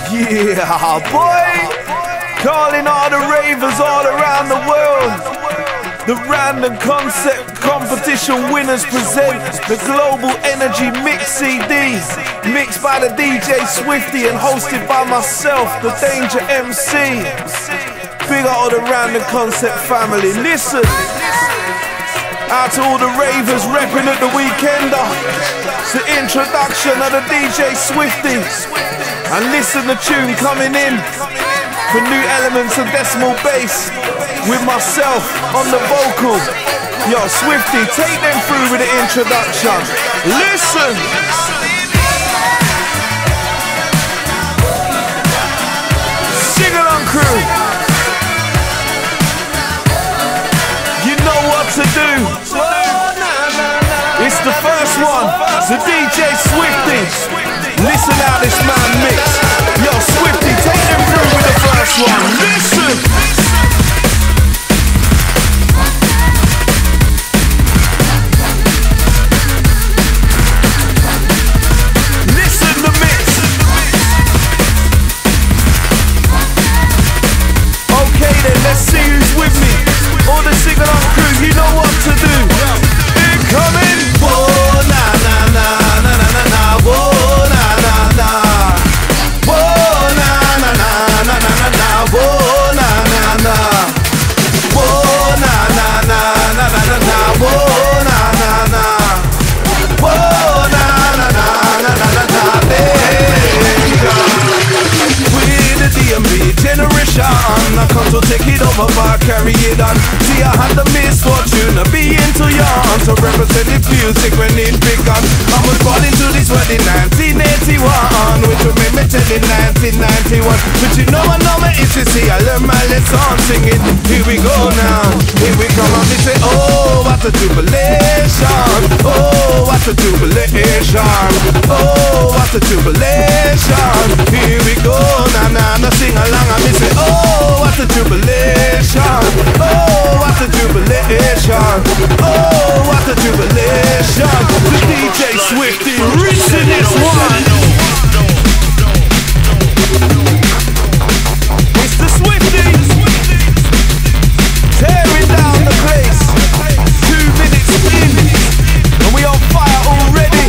Yeah, boy! Calling all the ravers all around the world. The Random Concept Competition winners present the Global Energy Mix CD, mixed by the DJ Swifty and hosted by myself, the Danger MC. Big up all the Random Concept family. Listen, out to all the ravers repping at the Weekender. It's the introduction of the DJ Swifty. And listen, the tune coming in for New Elements and Decimal Bass with myself on the vocal. Yo, Swifty, take them through with the introduction. Listen. Sing along, crew. You know what to do. It's the first one, the DJ Swifty. Listen how this man mix. Yo, Swifty, take them through with the first one. Listen. Listen to mix. Okay then, let's see who's with me. All the sing-along crew, you know what to do. Incoming. Whoa, na na na na na na na. Whoa, na na na. Whoa, na na na na na na na. Whoa, na na na. Whoa, na na na na na na na. Whoa, na na na. Whoa, na na na na na na na. With the DMV generation, I come to take it over, but carry it on. See, I had the misfortune of being too young to represent the music when it began. I was born into this world in 1981, which will make me tell in 1991. But you know my issue, see, I learned my lesson singing. Here we go now, here we come, and we say, oh, what a jubilation. Oh, what a jubilation. Oh, what a jubilation. Here we go now, now, sing along, and we say, oh, what a jubilation. Oh, what a jubilation. Oh, what a jubilation. The DJ Swifty reaching this one. It's the Swifty tearing down the place. 2 minutes in and we on fire already.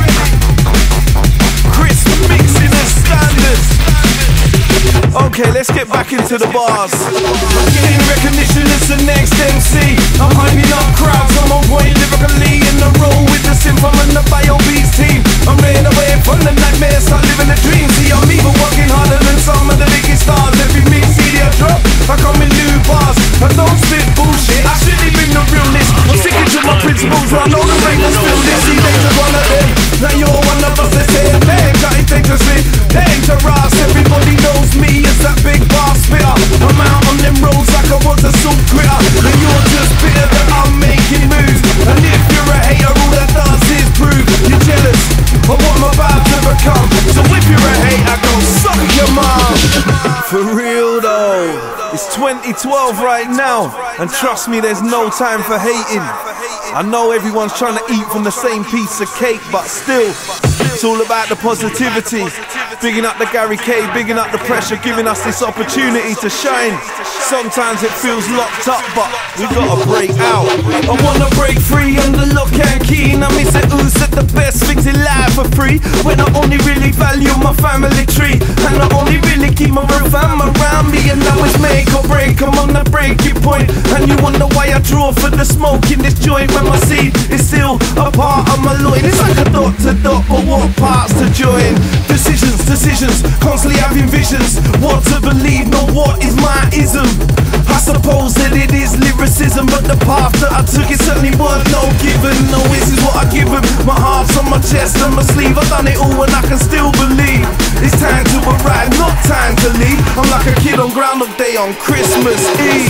Chris mixing the standards. Okay, let's get back into the bars. I'm getting recognition as the next MC. I'm hyping up crowds, I'm on point lyrically in the row with the Simple and the Bio Beats team. I'm running away from the nightmare, start living the dream. See, I'm even working harder than some of the biggest stars. Every mix CD I drop, I come in new bars. I don't spit bullshit, I strictly bring the realness. I'm sticking to my principles, I know the ravens feel this. See, Danger's one of them. Now you're one of us, they say, Danger, it's dangerously dangerous. Everybody knows me as that big bar spitter. I'm out on them roads like I was a soul critter. And you're just bitter that I'm making moves. And if you're a hater, all that does is prove you're jealous of what I'm about to become. So if you're a hater, go suck your mom. For real though, it's 2012 right now, and trust me, there's no time for hating. I know everyone's trying to eat from the same piece of cake, but still, it's all about the positivity. Bigging up the Gary K, bigging up the pressure, giving us this opportunity to shine. Sometimes it feels locked up, but we gotta break out. I wanna break free, I'm the lock and keen. I miss it, who said the best things in life for free. When I only really value my family tree, and I only really keep my real fam around me. And now it's make or break, I'm on the breaking point. And you wonder why I draw for the smoke in this joint, when my seed is still a part of my loin. It's like a dot to dot, but what parts to join? Decisions, constantly having visions. What to believe, not what is my ism. I suppose that it is lyricism, but the path that I took is certainly worth no given. No, this is what I give them. My heart's on my chest and my sleeve. I've done it all and I can still believe. It's time to arrive, not time to leave. I'm like a kid on Groundhog Day on Christmas Eve.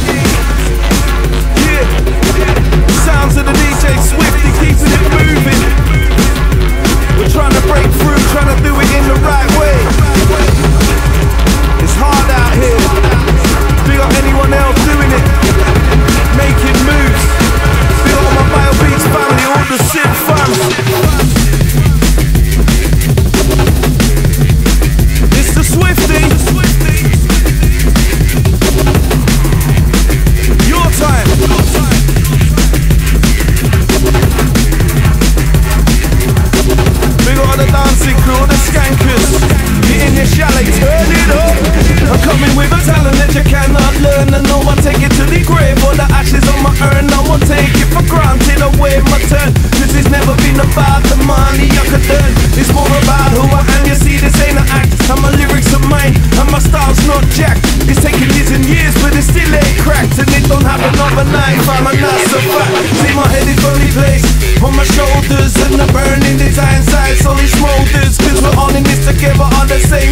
Yeah, sounds of the DJ Swifty keeping it moving. We're trying to break through, trying to do it in the right way. It's hard out here. Big up anyone else doing it, making moves. Big up my Bio Beats family, all the Sid fans. It's the Swifty.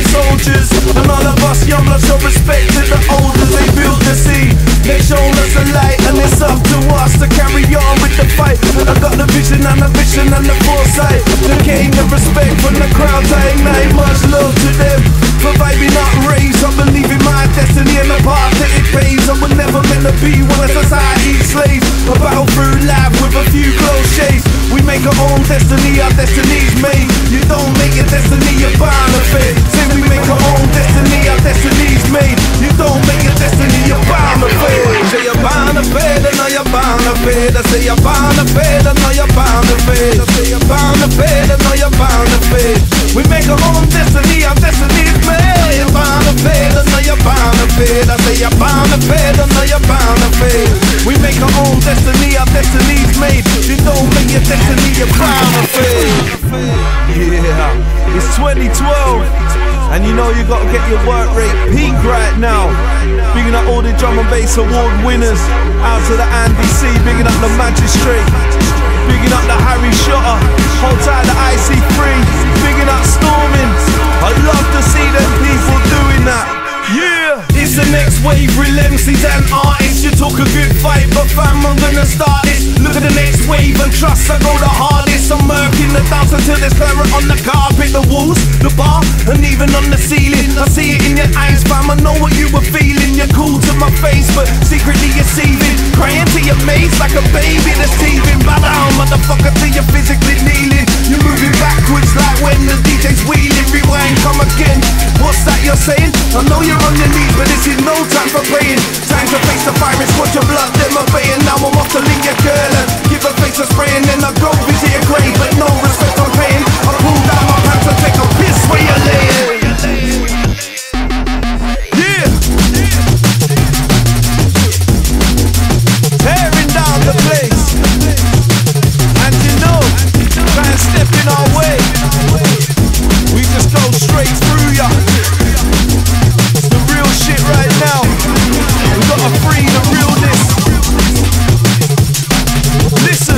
soldiers. And all of us young bloods show respect to the elders. They built the sea, they shown us the light, and it's up to us to carry on with the fight. I got the vision and the vision and the foresight to gain the respect from the crowd. I ignite much love to them for vibing up race. I believe in my destiny and the path that it pays. I was never meant to be one of society's slaves. A battle through life with a few close shades. We make our own destiny, our destiny's made. You don't make your destiny, you're bound to fail. Say we make our own destiny, our destiny's made. You don't make your destiny, you're bound to fail. Say you're bound to fail, I know you're bound to fail. I say you're bound to fail, I know you're bound to fail. I say you're bound to fail, I know you're bound to fail. We make our own destiny, our destiny's made. You're bound to fail, I know you're bound to fail. I say you're bound to fail, I know you're bound to fail. We make our own destiny, our destiny's made. You don't make your destiny, you're bound to fail. Yeah, it's 2012, and you know you gotta get your work rate peak right now. Bigging up all the drum and bass award winners. Out to the Andy C, bigging up the Magistrate, bigging up the Harry Shotter, hold tight the IC3, bigging up Storming. I love to see them people doing that. Yeah, it's the next wave, real MCs and artists. You talk a good fight, but fam, I'm gonna start this. Look at the next wave and trust I go the hardest. I'm murking the dance until there's parent on the carpet, the walls, the bar, and even on the ceiling. I see it in your eyes, fam, I know what you were feeling. You're cool to my face, but secretly you're seething, crying to your mates like a baby that's teething. Bow down, motherfucker, till you're physically kneeling. You're moving backwards like when the DJ's wheeling. Rewind, come again. What's that you're saying? I know you're on your knees, but this is no time for praying. Time to face the fire and squat your blood, them obeying. Now I'm off to link your girl and give her face a spray, and then I go visit your grave, but no respect I'm paying. I pull down my pants and take a piss where you're laying. Yeah, tearing down the place, and you know, try and step in our way. We just go straight through ya. It's the real shit right now. We gotta free the realness. Listen,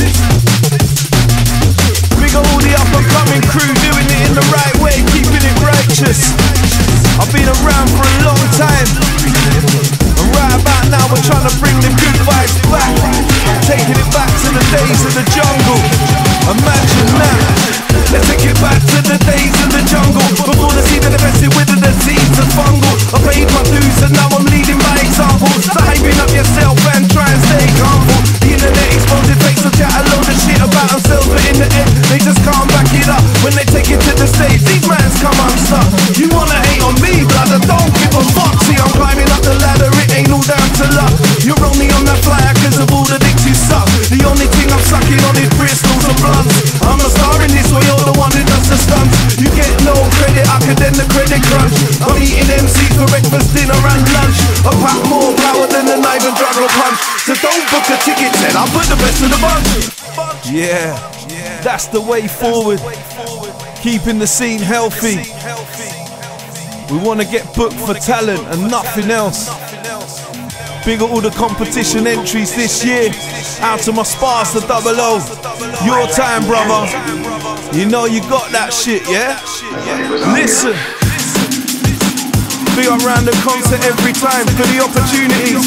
we got all the up and coming crew doing it in the right way, keeping it righteous. I've been around for a long time, and right about now we're trying to bring the good vibes back, taking it back to the days of the jungle. Imagine that. Let's take it back to the days of the jungle, before the seed of the best with the seeds of fungal. I paid my dues and now I'm leading by example. So hyping up yourself and try and stay humble. The internet exposed fakes will chat a load of shit about themselves, but in the end they just can't back it up. When they take it to the stage, these mans come unstuck. You wanna hate on me, blood, I don't give a fuck. See, I'm climbing up the ladder, it ain't all down to luck. You're only on that flyer cause of all the dicks you suck. The only thing I'm sucking on is Bristols and blunts. I'm a star in this, so you're the one who does the stunts. You get no credit, I could end the credit crunch. I'm eating MCs for breakfast, dinner and lunch. I pack more power than a knife and drug or punch. So don't book a ticket then, I'll put the best of the bunch. Yeah, that's the way forward. Keeping the scene healthy. We want to get booked for talent and nothing else. Big up all the competition entries this year. Out to my spars, the 00. Your time, brother. You know you got that shit, yeah? Listen. Big up round the concert every time for the opportunities.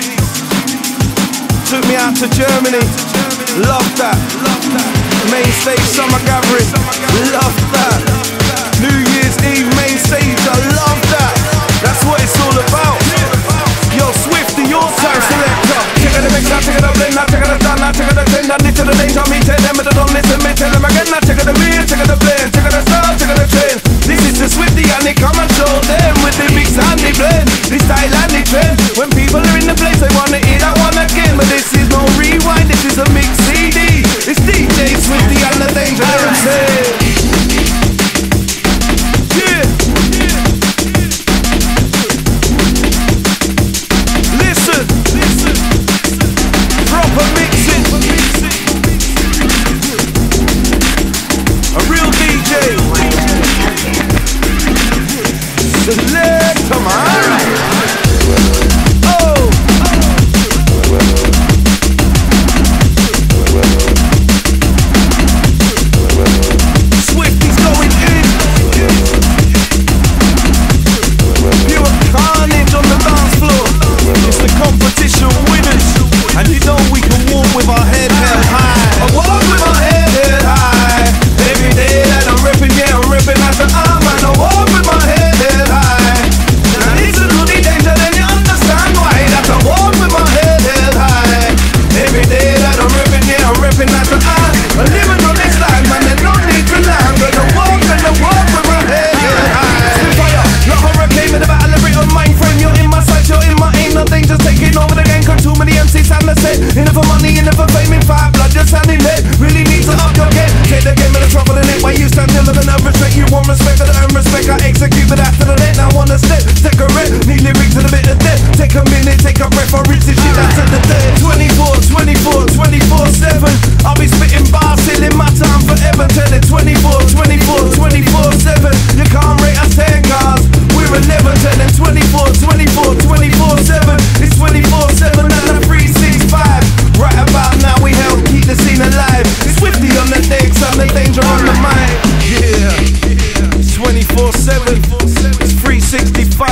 Took me out to Germany. Love that. Main stage summer gathering. Love that. New Year's Eve main stage. I love that. That's what it's all about. Yo, Swifty, your time selector. Check out the mix, now check out the blend, now check out the sound, now check out the trend. I need to the danger, me tell them, but they don't listen, me tell them again. Now check out the beat, check out the blend, check out the sound, check out the trend. This is the Swifty and they come and show them with the mix and the blend, the style and the trend. When people are in the place, they wanna hear that one again. But this is no rewind, this is a mix CD. It's DJ Swifty and the Danger MC. Proper mixing. A real DJ. Select, come on. Oh. Swifty's going in.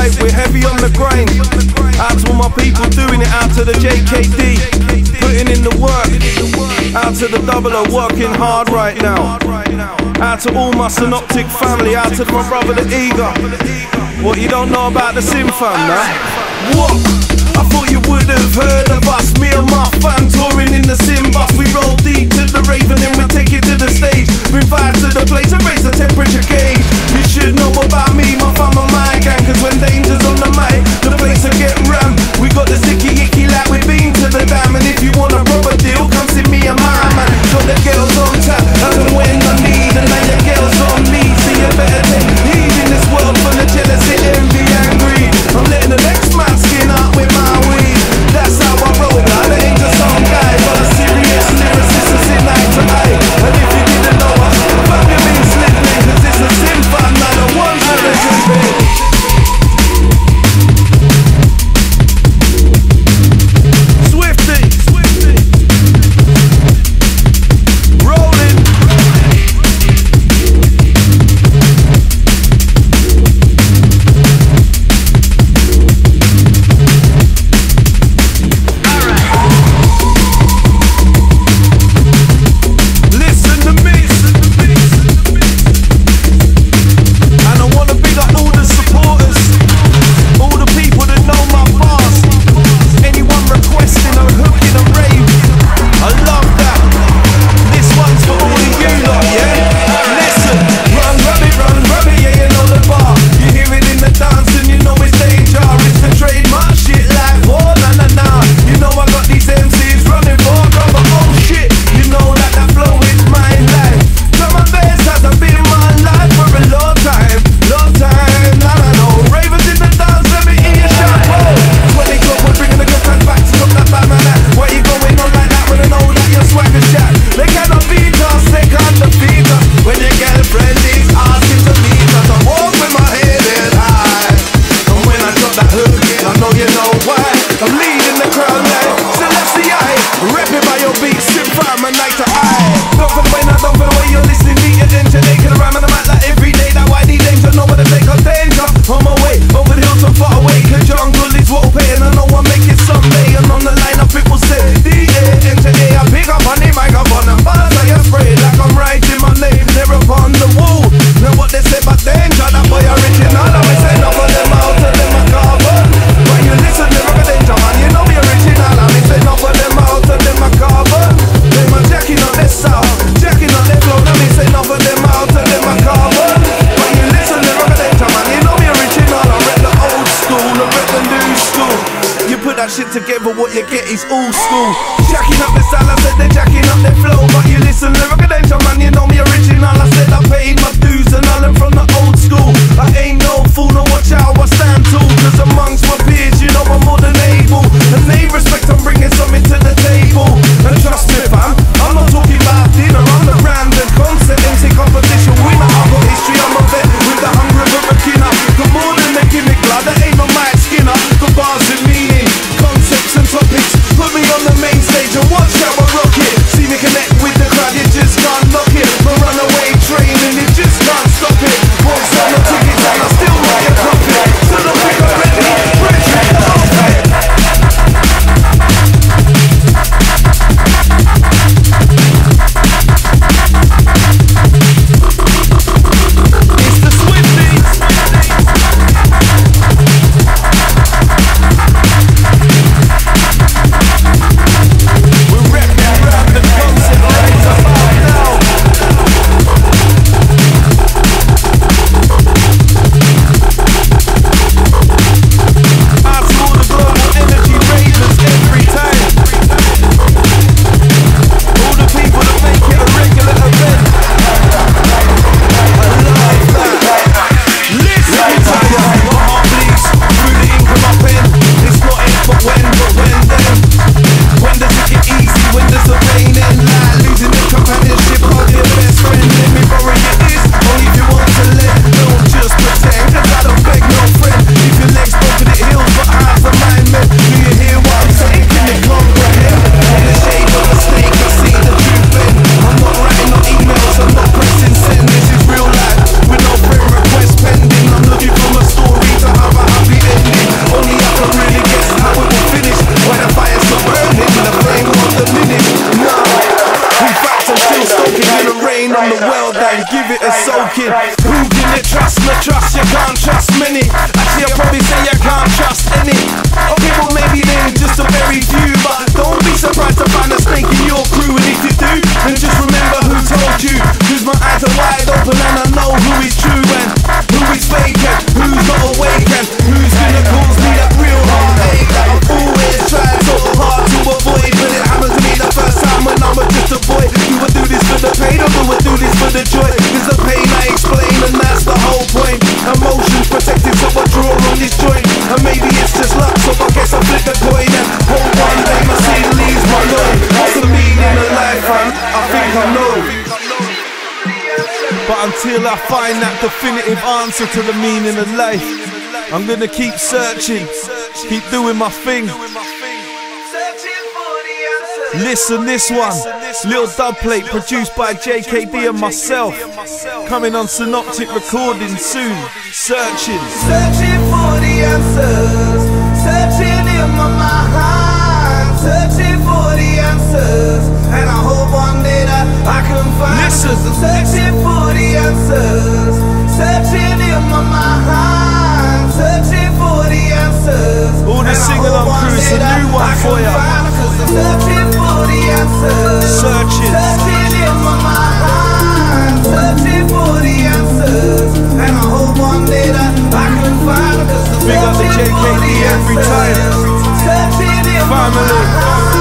Aye, we're heavy on the grind. Out to all my people doing it, out to the JKD, putting in the work. Out to the double O, working hard right now. Out to all my synoptic family, out to my brother the Eager. What you don't know about the Sim fam, nah? What? I thought you would have heard of us. Me and my fam touring in the Sim bus. We roll deep to the Raven and we take it to the stage. Bring fire to the place and raise the temperature gauge. You should know about me, my fam and my gang, cause when danger's on the mic, the place will get rammed. We got the sticky icky like we've been to the dam. And if you want a proper deal, come see me and my man. Got the girls on tap, as and when I need. And now your girls on me, so you better take heed in this world full of jealousy, envy and greed. I'm letting the next man skin up with my weed. That's how I roll, I ain't just some guy, but a serious lyricist is in eye to eye. And if you didn't know us, fuck you been slipping, cause it's a Sim fam, not a one to the Swifty, rolling. Listen to me. And I wanna big up all the supporters, all the people that know my bars. Anyone requesting or hooking a rave, I love that. This one's for all of you lot, yeah? Listen, run, yeah, you know the bar. You hear it in the dance and you know it's danger. It's the trademark shit like, oh, nah. You know I got these MCs running for rubber, oh shit. You know that flow is my life. Some of this has been my life for a long time. Nah, no. Ravens in the dance, let me hear you shout, whoa. 20 club, we're bringing the good times back to stop that bad man act. Why you going on like that when I know that you're swagger chat? They cannot beat us, they can't defeat us. When your girlfriend is asking to meet us, I walk with my head held high. And when I drop that hook, I know you know why. I'm leading the crowd like Celestia, repping by your beat, Sim fam and night to eye. Don't for the way, now don't for the way you're listening, need your attention. They can rhyme on the mic like every day. That why these danger, know where to take a danger. On my way, over the hills so far away, cause jungle is what will pay. And I know I'll make it someday. And on the line up it will say D-A-N-T-A. I pick up on the microphone and buzz like a spray, like I'm writing my name there upon the wall. Now what they say about danger, that boy original. I always say enough of them out of them a carbon. When you listen to rock danger, man, you know me original. I mean say enough of them out of them a carbon. They man jacking on their sound, jacking on their flow. Now me say enough of them out of them a carbon. When you listen to rock danger, man, you know me original. I read the old school, I read the new school. You put that shit together, what you get is old school. Jacking up the style, I said they're jacking up their flow. But you listen to rock danger, man, you know me original. I said I paid my dues and I learned from the old school. I ain't no fool, no watch out, I stand tall. Cause amongst my peers, you know I'm more than able. And they respect, I'm bringing something to the table. And trust me fam, I'm not talking about dinner. I'm the brand and concept, MC competition winner. I've got history, I'm a vet with the hunger of a beginner. Got more than a gimmick, blood, that ain't no Mike Skinner. Got bars and meaning, concepts and topics. Put me on the main stage and watch how I rock it. See me connect with the crowd, you just can't lock it. My runaway train and you just can't stop it. Walks on the tickets and I can't trust many. Actually, I'll probably say I can't trust any. Okay, well maybe then just a very few, but don't be surprised to find a snake in your crew. And if you do, then just remember who told you. Cause my eyes are wide open and I know who is true and who is fake and who's not awake and who's gonna cause me that real heartache that I've always tried so hard to avoid. But it happened to me the first time when I was just a boy. You would do this for the pain or you would do this for the joy. Cause the pain I explain and that's the whole point. Emotions protected, so I draw on this joint. And maybe it's just luck, so I guess I flip the coin and hope one day my sin leaves my load. What's the meaning of life, fam? I think I know. But until I find that definitive answer to the meaning of life, I'm gonna keep searching, keep doing my thing. Listen, this one, little dub plate produced by JKD and myself, coming on Synoptic Recording soon. Searching for the answers, searching in my mind, searching for the answers, and I hope one day that I can find. Listen, I'm searching for the answers, searching in my mind, searching for the answers. All the sing-along crew, it's a new one for ya. Searching for the answers, searching in my mind, searching for the answers, and I hope one day that I can find. Big up the JKD every time. Family,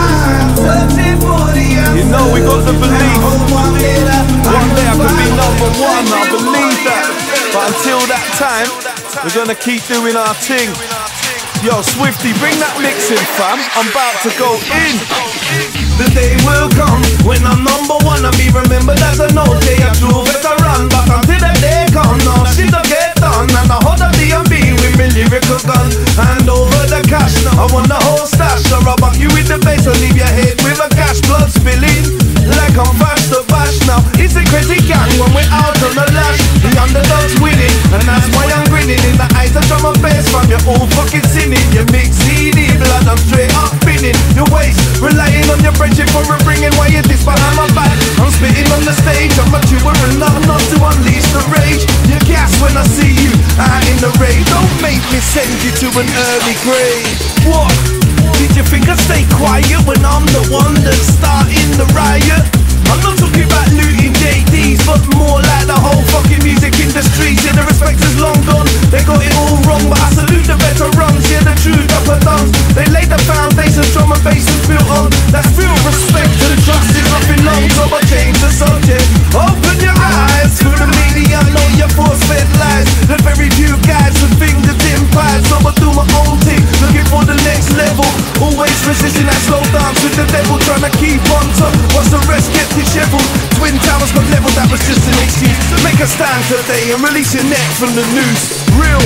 you know we got the belief. One day I could be number one, I believe that. But until that time, we're gonna keep doing our thing. Yo, Swifty, bring that mix in, fam. I'm about to go in. The day will come when I'm number one and be remembered as an OJ, a true veteran. But until that day comes, no shit to get done. And I hold a D&B with me lyrical gun. Hand over the cash, I want the whole stash. Or I'll bump you with the bass or leave your head with a gash. Blood spilling like I'm fast to bash. Now it's a crazy gang when we're out on the lash. The underdog's winning, and that's why I'm grinning. In the eyes I try my best from your old fucking sinning. You mix CD blood, I'm straight up spinning. Your waist, relying on your friendship for a bringing. Why you this behind my back? I'm spitting on the stage, I'm a tuber and not to unleash the rage. You gas when I see you out in the rain. Don't make me send you to an early grave. What? Did you think I'd stay quiet when I'm the one that's starting the riot? I'm not talking about looting JDs, but more like the whole fucking music industry. Yeah, the respect is long gone, they got it all wrong. But I salute the veterans, yeah, the true upper downs. They laid the foundations, drum and bass is built on. That's real respect and trust is nothing long. So I change the subject. Open your eyes to the media, know your force-fed lies. The very few guys with fingers in pies. So I do my own thing, looking for the next level. Always resisting that slow dance with the devil, trying to keep on top. Watch the rest get disheveled. Twin towers got leveled, that was just an excuse. Make a stand today and release your neck from the noose. Real.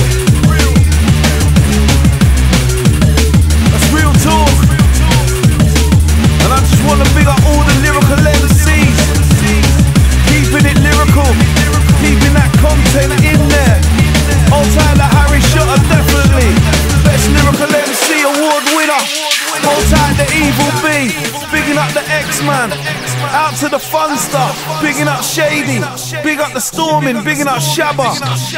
That's real talk. And I just want to big up all the lyrical MCs, keeping it lyrical, keeping that content in there. Old Tyler Harry Shutter, definitely best lyrical MC award winner. Hold tight the Evil B, bigging up the X-Man. Out to the fun stuff, bigging up Shady, big up the Storming, bigging up Shabba.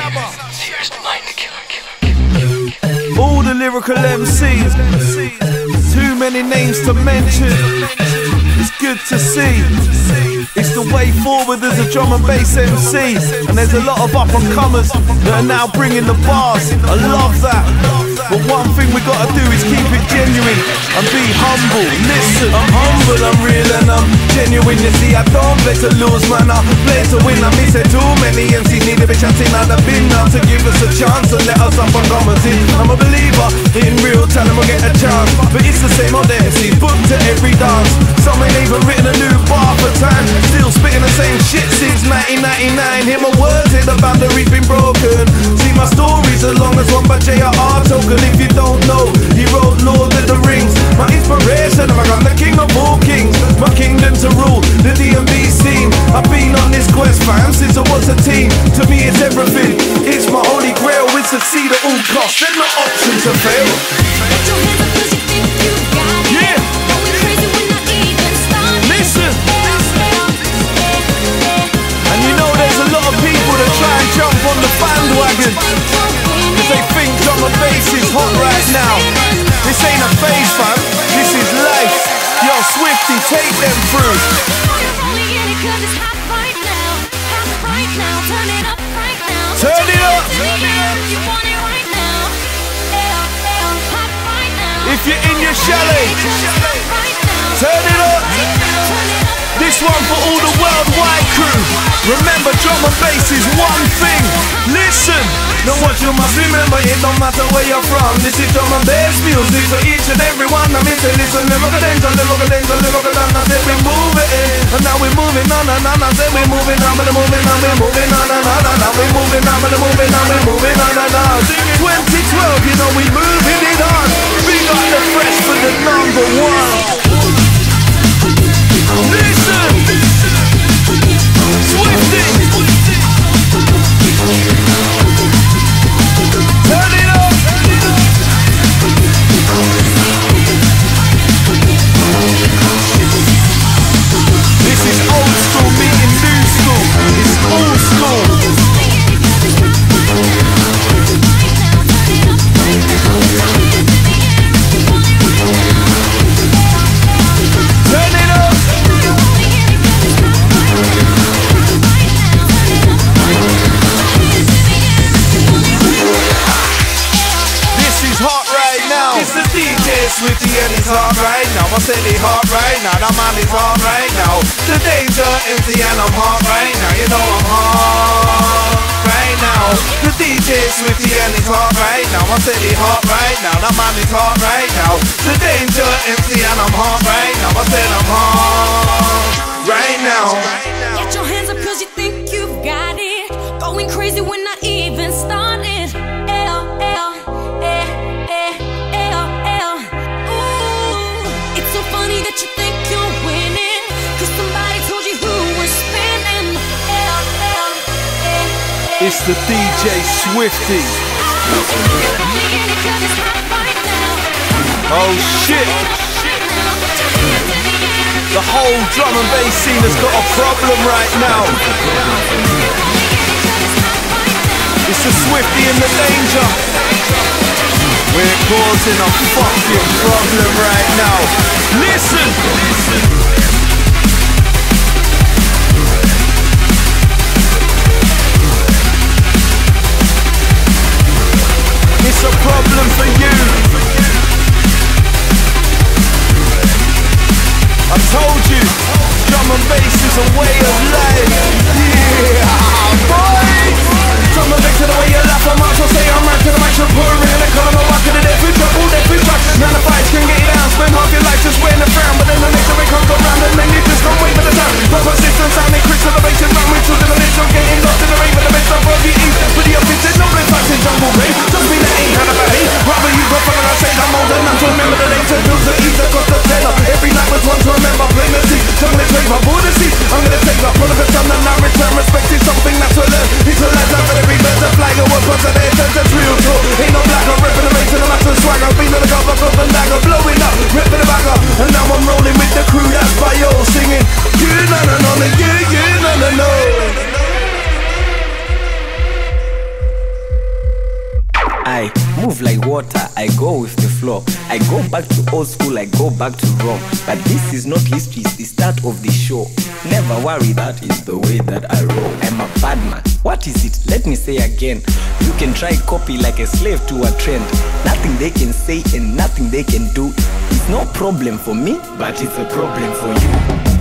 All the lyrical MCs, too many names to mention. It's good to see. It's the way forward as a drum and bass MC. And there's a lot of up and comers that are now bringing the bars. I love that. But one thing we gotta do is keep it genuine and be humble. Listen, I'm humble, I'm real and I'm genuine. You see, I don't play to lose, man, I play to win. I miss it too many MCs need to be shouting out the bin now to give us a chance and let us up and come and see. I'm a believer in real talent, we'll get a chance. But it's the same old MCs, booked to every dance. Some ain't even written a new bar for time. Still spitting the same shit since 1999. Hear my words, hit the boundary's been broken. See my stories as long as one by J.R.R. Token. If you don't know, he wrote Lord of the Rings. My inspiration, I got the king of all kings. My kingdom to rule, the D&B scene. I've been on this quest, fam, since I was a teen. To me it's everything, it's my holy grail. We succeed at all costs, there's no option to fail. Yeah. Listen. And you know there's a lot of people that try and jump on the bandwagon. you're in your chalet, turn it up. This one for all the worldwide crew. Remember, drum and bass is one thing. Listen. Now what you must remember, it don't matter where you're from. This is drum and bass music for each and every one. I mean to listen, lyrical danger, lyrical danger, lyrical danger. I said we're moving, and now we're moving on, and on. I said we're moving on, we're moving on, we're moving on, and on, and on. We're moving on, we're moving on, we're moving on, and on. 2012, you know we moving it on. We got the fresh for the number one. Listen, Swifty. Turn it up. This is old school meeting new school. It's old school. Turn it up. This is hot right now. It's the DJ Swifty and it's hot right now. I said it hot right now. The man is hot right now. The Danger MC and I'm hot right now. You know I'm hot right now. The DJ Swifty and it's hot right now. I said it hot right now. The man is hot right now. The Danger MC and I'm hot right now. I said I'm hot right now. Get your hands up cause you think you've got it. Going crazy when I even started. Ooh, it's so funny that you think you're winning, cause somebody told you who was spinning. It's the DJ Swifty. Oh shit. The whole drum and bass scene has got a problem right now. It's the Swifty and the Danger. We're causing a fucking problem right now. Listen. It's a problem for you. I told you, drum and bass is a way of life. Yeah, boy. Drum and bass to the way you laugh. I'm also say I'm right to the mic, so put a ring and call them a walk to the death. We trouble, death, we track. None of fights can get you down. Spend half your life just wearing a frown, but then the next time it comes around, and then you just don't wait for the time. Proper system sounding quick to the bass and run with two to the list. I'm getting lost in the rain, but the best of all you eat. With the offensive, no blame facts in jungle rain. Just me that ain't how to behave. Rather you go fun and I say I'm old enough to remember the days and bills that eat the cost of tenor. Every night was one to remember, blame the sea. Jungle and trade my border seat. I'm gonna take my pull of a son and I return. Respect is something that's to learn. It's a life for every bird to fly. What comes to their turn, that's real talk. Ain't no black, I'm ripping the race and I'm out to swagger. Beat on the cover, up and dagger, blowing up, ripping the bagger. And now I'm rolling with the crew that's by yo, singing. You no no no, you no no no. I move like water, I go with the flow. I go back to old school, I go back to Rome. But this is not history, it's the start of the show. Never worry, that is the way that I roll. I'm a bad man. What is it? Let me say again. You can try copy like a slave to a trend. Nothing they can say and nothing they can do. It's no problem for me, but it's a problem for you.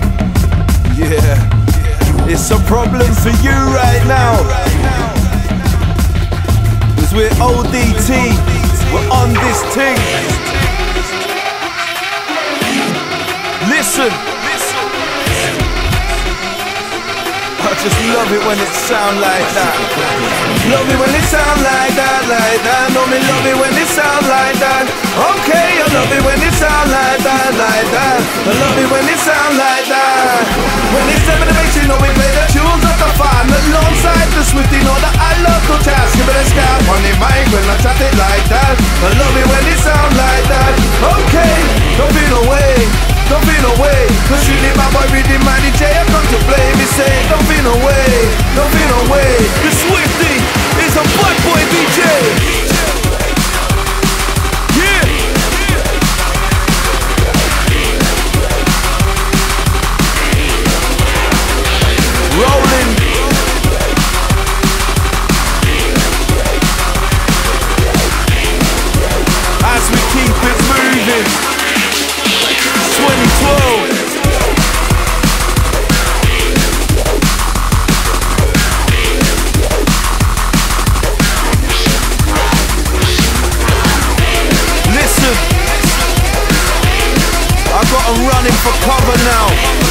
Yeah, it's a problem for you right now. Cause we're ODT, we're on this thing. Listen. I just love it when it sound like that. Love it when it sound like that, like that. No, me love it when it sound like that. Okay, I love it when it sound like that, like that. I love it when it sound like that. When it's seven to eight, you know we play the tunes of the fun. Alongside the Swifty, know that I love to chat. Give it a scat on the mic when I chat it like that. I love it when it sound like that. Okay, don't be no way. Don't be no way, cause you need my boy reading my DJ. I come to play me say, don't be no way, don't be no way. The Swifty is a bad boy DJ. Yeah. Rolling. for cover now.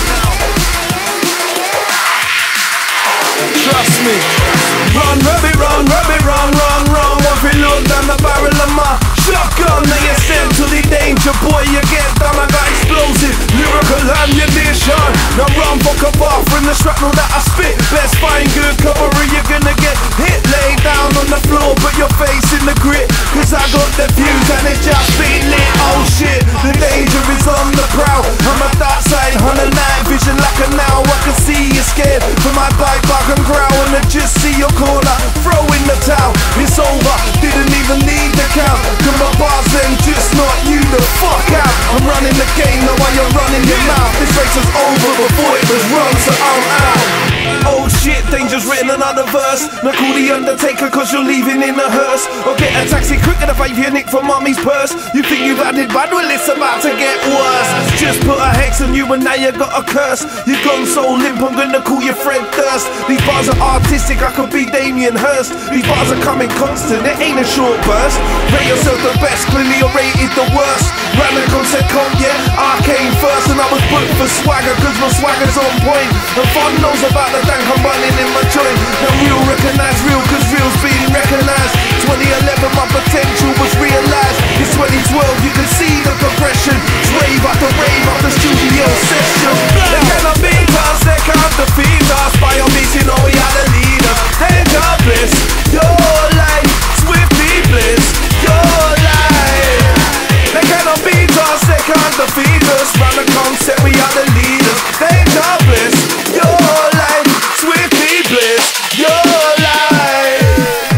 Trust me. Run, rabbit, run, rabbit, run, run, run. If you look down the barrel of my shotgun, now you step to the danger, boy, you get down. I got explosive, lyrical ammunition. Now run, fuck up off from the shrapnel that I spit. Best find good cover or you're gonna get hit. Lay down on the floor, put your face in the grit. Cause I got the fuse and it just been lit. Oh shit, the danger is on the prowl. I'm a dark side, on the night vision like a now. I can see you scared for my bike, bark and growl. And I just see your corner, throw in the towel. It's over, didn't even need the count. Cause my bars then just not you the fuck out. I'm running the game, now while you're running your mouth. This race was over before it was run, so I'm out. Oh shit, danger's written another verse. Now call the Undertaker cause you're leaving in a hearse. Or get a taxi quicker to pay your nick from mommy's purse. You think you've had it bad, well it's about to get worse. Just put a hex on you and now you got a curse. You've gone so limp, I'm gonna call you Fred Durst. These bars are artistic, I could be Damien Hirst. These bars are coming constant, it ain't a short burst. Rate yourself the best, clearly you're rated the worst. Random concept comp, yeah, I came first. And I was booked for swagger, cause my swagger's on point. And fun knows about the dank I'm running in my joint. Now real recognize real, cause real's being recognized. 2011 my potential was realized. In 2012 you can see the progression. It's rave after studio session. They cannot beat us, they can't defeat us. By your means you know we are the leaders. Danger bliss, your life, swiftly bliss, your life. They cannot beat us, they can't defeat us. Run the concept, we are the leaders. Danger bliss, your life, swiftly bliss, your life.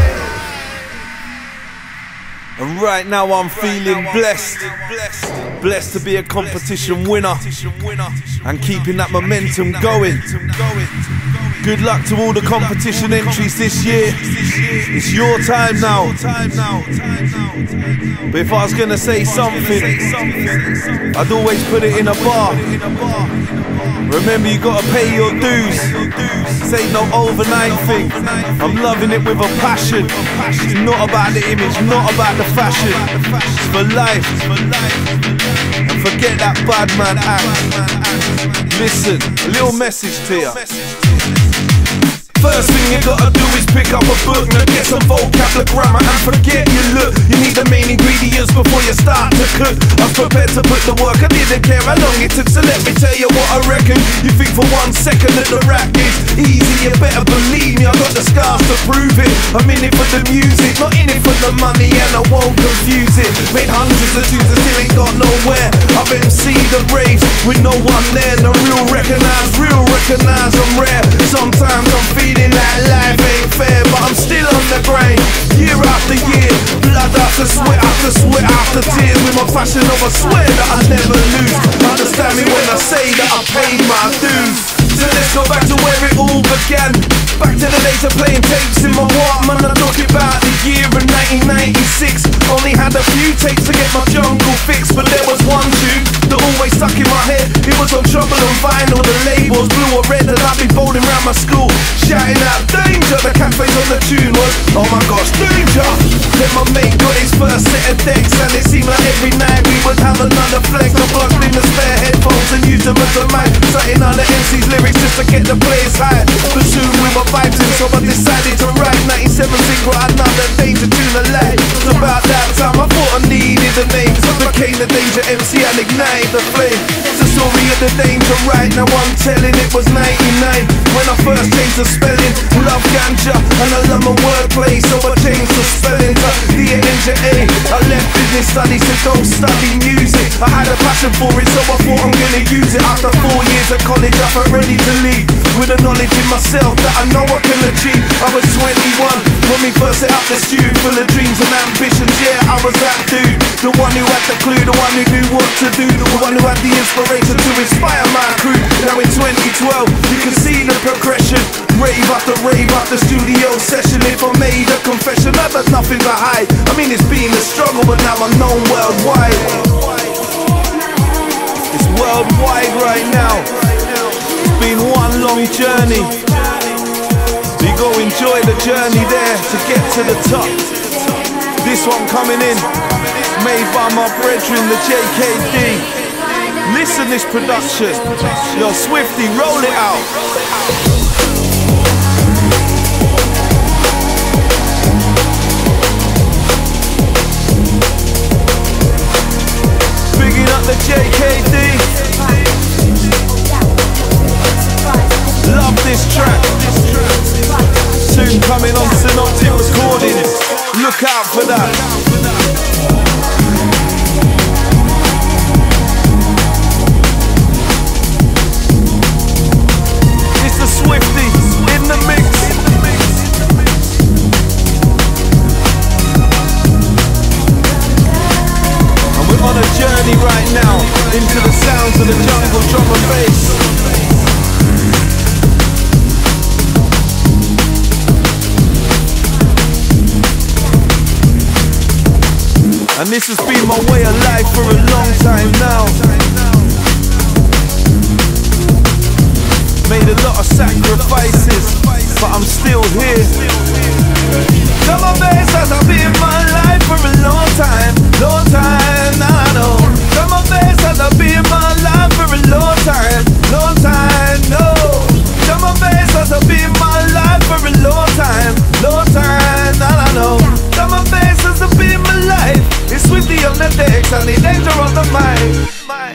And right now I'm feeling blessed. Blessed to be a competition winner and keeping that momentum going. Good luck to all the competition entries this year. It's your time now. But if I was gonna say something, I'd always put it in a bar. Remember, you gotta pay your dues. This ain't no overnight thing. I'm loving it with a passion. It's not about the image, not about the fashion. It's for life. And forget that bad man act. Listen, a little message to ya. First thing you gotta do is pick up a book. Now get some vocab, grammar and forget your look. You need the main ingredients before you start to cook. I was prepared to put the work, I didn't care how long it took. So let me tell you what I reckon. You think for 1 second that the rap is easy, you better believe me, I got the scars to prove it. I'm in it for the music, not in it for the money, and I won't confuse it. Made hundreds of tunes and still ain't got nowhere. I've MC'd the raves with no one there. No real recognize I'm rare. Sometimes I'm feeling that life ain't fair, but I'm still on the grind, year after year. Blood after sweat after sweat after tears. With my fashion of I swear that I never lose. Understand me when I say that I paid my dues. So let's go back to where it all began. Back to the days of playing tapes in my Walkman. I'm talking about the year of 1996. Only had a few tapes to get my jungle fix, but there was one tune that always stuck in my head. It was on Trouble and Vinyl. The labels blue or red, and I'd be bowling round my school shouting out danger. The catchphrase on the tune was, oh my gosh, danger. Then my mate got his first set of decks, and it seemed like every night we would have another flex. I plugged in the spare headphones and used them as a mic, citing other MC's lyrics just to get the players high. But soon we were vibing, so I decided to write 97 single, another danger tune alive. So about that time I thought I needed a name, so I became the Danger MC and ignited the flame. It's the story of the danger right now I'm telling. It was 99 when I first changed the spelling. Love ganja and I love my wordplay, so I changed the spelling to D-A-N-J-A. I left business studies to go study music. I had a passion for it, so I thought I'm gonna use it. After 4 years of college I felt ready to leave, with the knowledge in myself that I know I can achieve. I was 21 when we first set up the studio, full of dreams and ambitions. Yeah, I was that dude, the one who had the clue, the one who knew what to do, the one who had the inspiration to inspire my crew. Now in 2012 you can see the progression. Rave after studio session. If I made a confession, I've had nothing to hide. I mean, it's been a struggle, but now I'm known worldwide. It's worldwide right now. It's been one long journey. We go enjoy the journey there to get to the top. This one coming in, made by my brethren, the JKD. Listen this production. Yo, Swifty, roll it out. Bigging up the JKD. Love this track. Soon coming on Synoptic Recordings. Look out for that. It's the Swifty in the mix. And we're on a journey right now into the sounds of the jungle drum and bass. And this has been my way of life for a long time now. Made a lot of sacrifices, but I'm still here. Drum and bass has been my life for a long time. Long time, I know. Drum and bass has been my life for a long time. Long time, no. Drum and bass has been my life for a long time. Long time, I know. Drum and bass has been my life. It's Swifty on the decks and the danger on the mic.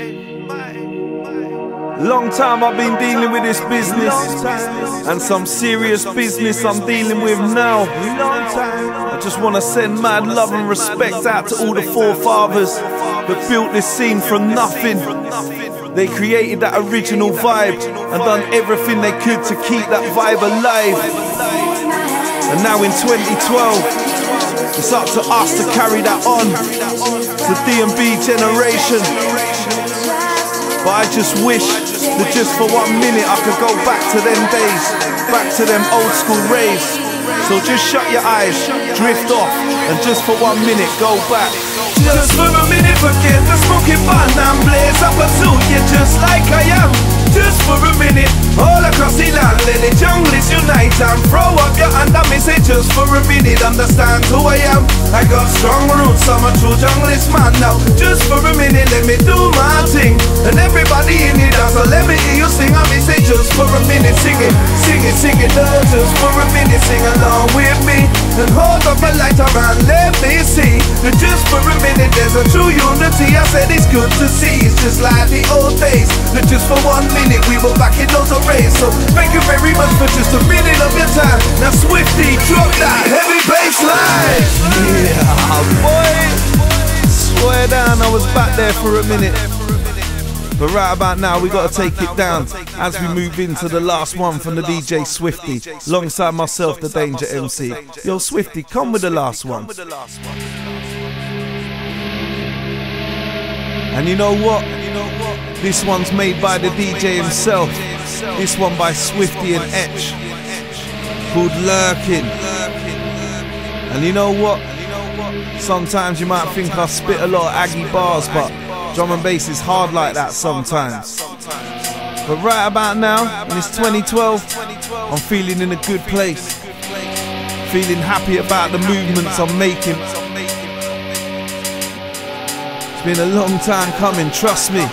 Long time I've been dealing with this business, and some serious business I'm dealing with now. I just want to send mad love and respect out to all the forefathers that built this scene from nothing. They created that original vibe and done everything they could to keep that vibe alive. And now in 2012, it's up to us to carry that on, the D&B generation. But I just wish that just for 1 minute I could go back to them days, back to them old school raves. So just shut your eyes, drift off, and just for 1 minute go back. Just for a minute forget the smoking bun and blaze up a suit, yeah, just like I am. Just for a minute, all across the land, let the junglers unite and throw up your hand and me say just for a minute, understand who I am. I got strong roots, I'm a true junglist man now. Just for a minute, let me do my thing, and everybody in it dance, so let me hear you sing and me say just for a minute, sing it, sing it, sing it, just for a minute, sing along with me, and hold up a light around, let me see, that just for a minute there's a true unity. I said it's good to see, it's just like the old days, that just for 1 minute we were back in those arrays. So thank you very much for just a minute of your time. Now Swifty, drop that heavy bass line. Yeah, boy, swear down I was back there for a minute. But right about now we got to take it down as we move into the last one from the DJ Swifty, alongside myself, the Danger MC. Yo Swifty, come with the last one. And you know what? This one's made by the DJ himself. This one by Swifty and Etch, called Lurking. And you know what? Sometimes you might think I spit a lot of Aggie bars, but drum and bass is hard like that sometimes. But right about now, and it's 2012, I'm feeling in a good place. Feeling happy about the movements I'm making. It's been a long time coming, trust me.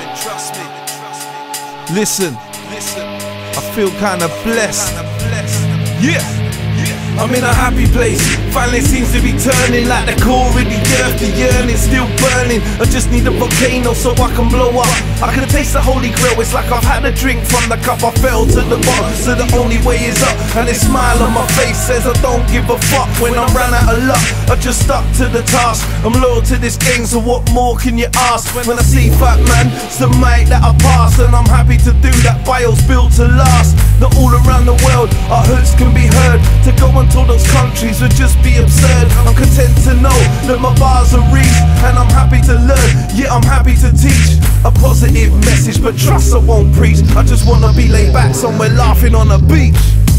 Listen, I feel kinda blessed. Yeah, I'm in a happy place. Finally seems to be turning like the core of the earth. The yearning's still burning. I just need a volcano so I can blow up. I can taste the holy grail. It's like I've had a drink from the cup. I fell to the bottom, so the only way is up. And a smile on my face says I don't give a fuck. When I ran out of luck, I just stuck to the task. I'm loyal to this gang, so what more can you ask? When I see Fat Man, it's the mic that I pass, and I'm happy to do that. Bio's built to last. Not all around the world our hoods can be heard. To go until those countries would just be absurd. I'm content to know that my bars are reached, and I'm happy to learn, yeah, I'm happy to teach a positive message, but trust I won't preach. I just wanna be laid back somewhere laughing on a beach.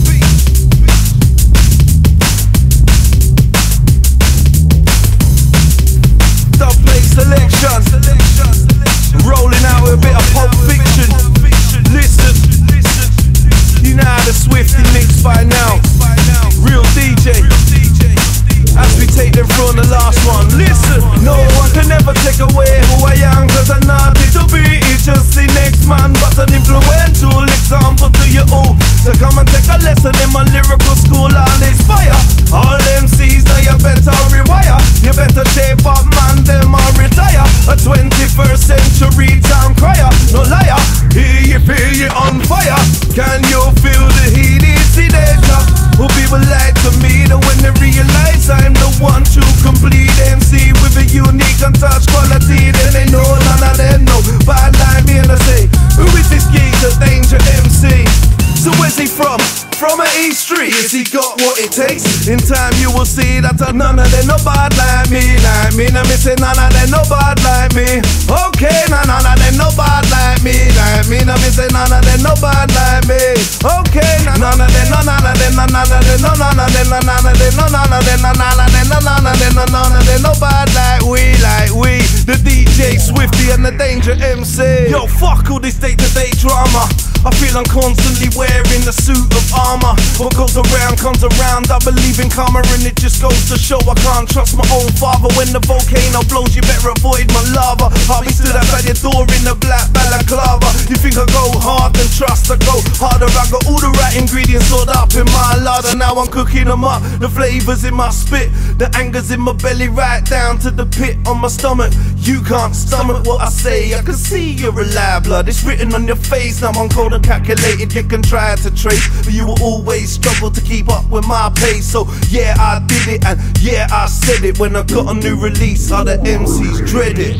Dubplate selection, rolling out with a bit of Pulp Fiction. Listen, you know how the Swifty mix by now. Real DJ, as we take them through on the last one. Listen, no one can ever take away who I am, cause I'm not it to be, it's just it takes. In time you will see that none of them no bad like me. Now me say none of them no bad like me. Okay, none of them no bad like me. Now me say none of them no bad like me. Okay, none of them, none of them, none of them, none of them, none of them, none of them, none of them, none of them, none of them no bad like we, the DJ Swifty and the Danger MC. Yo, fuck all this day-to-day drama. I feel I'm constantly wearing the suit of armor. What goes around comes around. I believe in karma and it just goes to show I can't trust my own father. When the volcano blows you better avoid my lava. I'll be stood outside your door in the black balaclava. You think I go hard then trust I go harder. I got all the right ingredients stored up in my larder. Now I'm cooking them up. The flavors in my spit, the anger's in my belly right down to the pit on my stomach. You can't stomach what I say. I can see you're a lie, blood. It's written on your face. Now I'm cold and calculated. You can try to trace, but you will always struggle to keep up with my pace. So yeah, I did it, and yeah, I said it. When I got a new release, all the MCs dread it.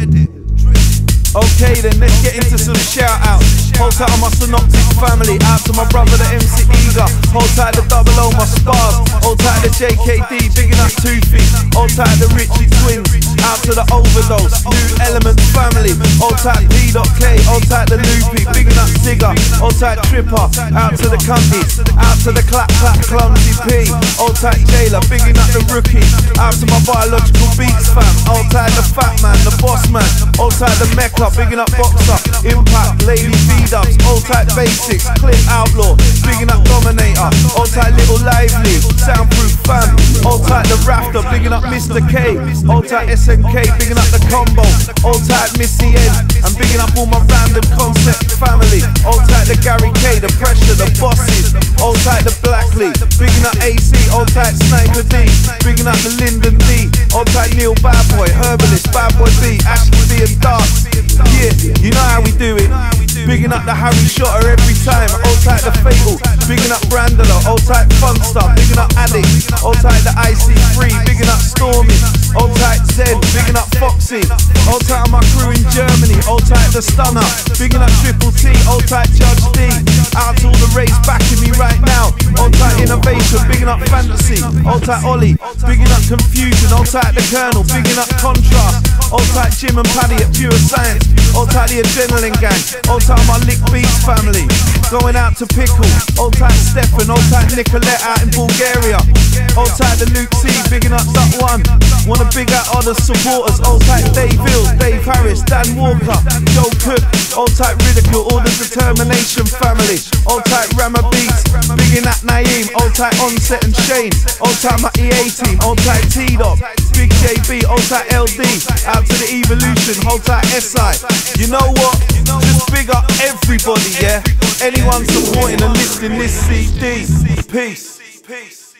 Okay then, let's get into some shout outs. Hold tight on my Synoptic family. Out to my brother the MC Eager. Hold tight the Double O, my spars. Hold tight the JKD, bigging up Toothy. Hold tight the Richie Twins. Out to the Overdose, New Element family. Hold tight P.K, hold tight the Loopy, bigging up Zigger. Hold tight Tripper, out to the Cunties. Out to the Clap Clap Clumsy P. Hold tight Jailer, bigging up the Rookie. Out to my Biological Beats fam. Hold tight the Fat Man, the Boss Man. Hold tight the Mecca, bigging up Boxer. Impact, Lady B-Dubs. Hold tight Basics, Clip Outlaw, bigging up Dominator. Hold tight Little Lively, Soundproof fam. Hold tight the Rafter, bigging up Mr. K. Hold tight SNK, bigging up the Combo. Hold tight Missy N, and bigging up all my Random Concept family. Hold tight the Gary K, the Pressure, the Bosses. Hold tight the Blackley, bigging up AC. Hold tight Sniper D, bigging up the Lyndon D. Hold tight Neil Bad Boy, Herbalist, Bad Boy B, Ashley B and Dark. Yeah, you know how we do it. Bigging up the Harry Shotter every time. Hold tight the Fatal, bigging up Brandler. Hold tight Funstar, bigging up Addict. Hold tight the IC3, bigging up Stormy. Hold tight Zen, bigging up Foxy. Hold tight my crew in Germany. Hold tight the Stunner, bigging up Triple T. Hold tight Judge D. Out to all the race backing me right now. Hold tight Innovation, bigging up Fantasy. Hold tight Ollie, bigging up Confusion. Hold tight the Colonel, bigging up Contrast. Hold tight Jim and Paddy at Pure Science. Hold tight the Adrenaline Gang. Hold tight my Lick Beats family. Going out to Pickle. Hold tight Stefan. Hold tight Nicolette out in Bulgaria. Hold tight the Luke C, bigging up Duck One. Wanna big out all the supporters. Hold tight Dave Hills, Dave Harris, Dan Walker, Joe Cook. Hold tight Ridicule, all the Determination family. Hold tight Rama Beats, bigging at Naeem. Hold tight Onset and Shane. Hold tight my EA team. Hold tight T-Dog, Big JB. Hold tight LD, out to the Evolution. Hold tight SI. You know what? Just big up everybody, yeah? Anyone supporting and listening this CD. Peace.